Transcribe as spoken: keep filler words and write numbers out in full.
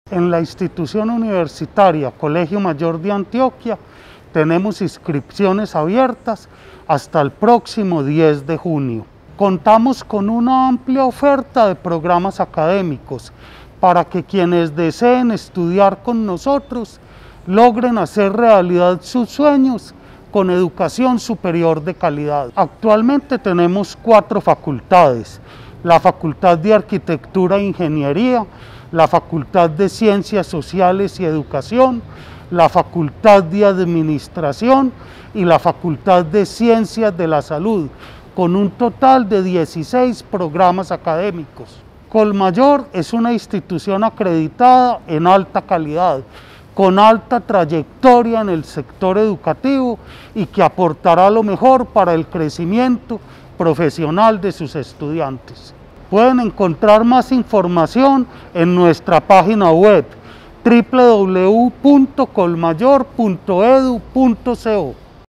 En la institución universitaria Colegio Mayor de Antioquia tenemos inscripciones abiertas hasta el próximo diez de junio. Contamos con una amplia oferta de programas académicos para que quienes deseen estudiar con nosotros logren hacer realidad sus sueños con educación superior de calidad. Actualmente tenemos cuatro facultades: la Facultad de Arquitectura e Ingeniería, la Facultad de Ciencias Sociales y Educación, la Facultad de Administración y la Facultad de Ciencias de la Salud, con un total de dieciséis programas académicos. Colmayor es una institución acreditada en alta calidad, con alta trayectoria en el sector educativo y que aportará lo mejor para el crecimiento profesional de sus estudiantes. Pueden encontrar más información en nuestra página web w w w punto colmayor punto edu punto co.